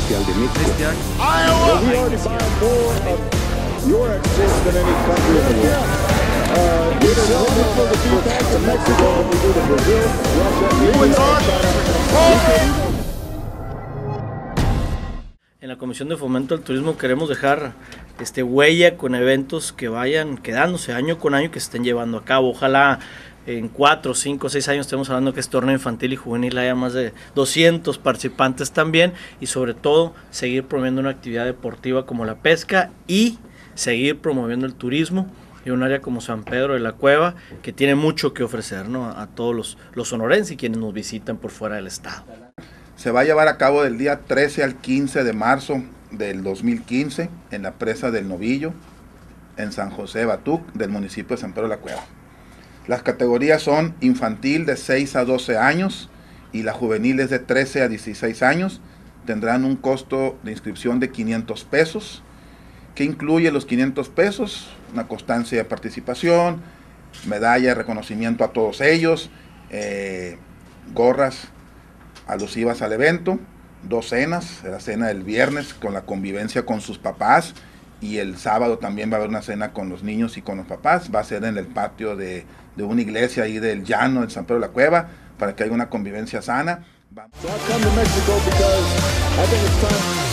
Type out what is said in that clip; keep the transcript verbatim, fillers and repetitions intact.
Oficial de México. Este año. But we already buy more of your exports than any country in the world. Uh, it is wonderful to be back to Mexico, but we do to Brazil, Russia, India, China. En la Comisión de Fomento del Turismo queremos dejar este, huella con eventos que vayan quedándose año con año, que se estén llevando a cabo. Ojalá en cuatro, cinco, seis años estemos hablando que este torneo infantil y juvenil haya más de doscientos participantes también, y sobre todo seguir promoviendo una actividad deportiva como la pesca y seguir promoviendo el turismo en un área como San Pedro de la Cueva, que tiene mucho que ofrecer, ¿no?, a, a todos los, los sonorenses y quienes nos visitan por fuera del estado. Se va a llevar a cabo del día trece al quince de marzo del dos mil quince en la presa del Novillo, en San José Batuc, del municipio de San Pedro de la Cueva. Las categorías son infantil de seis a doce años y la juvenil es de trece a dieciséis años. Tendrán un costo de inscripción de quinientos pesos, que incluye los quinientos pesos, una constancia de participación, medalla de reconocimiento a todos ellos, eh, gorras alusivas al evento, dos cenas, la cena del viernes con la convivencia con sus papás, y el sábado también va a haber una cena con los niños y con los papás. Va a ser en el patio de, de una iglesia ahí del llano, del San Pedro de la Cueva, para que haya una convivencia sana. So I've come to Mexico because I think it's time